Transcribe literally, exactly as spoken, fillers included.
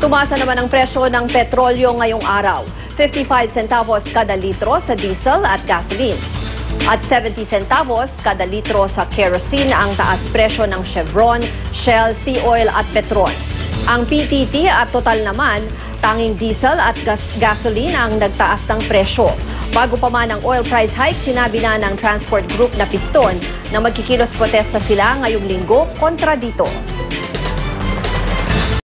Tumasa naman ang presyo ng petrolyo ngayong araw. fifty-five centavos kada litro sa diesel at gasoline. At seventy centavos kada litro sa kerosene ang taas presyo ng Chevron, Shell, Sea Oil at Petron. Ang P T T at Total naman, tanging diesel at gas gasoline ang nagtaas ng presyo. Bago pa man ang oil price hike, sinabi na ng transport group na Piston na magkikilos protesta sila ngayong linggo kontra dito.